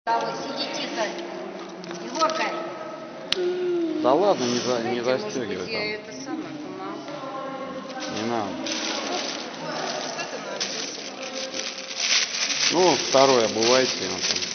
Да, вот, сиди тихо. Егорка. Да ладно, не Знаете, застегивай может быть, там. я это самое помогу. Не надо. Что ты надо? Ну, второй обувайте. Он там.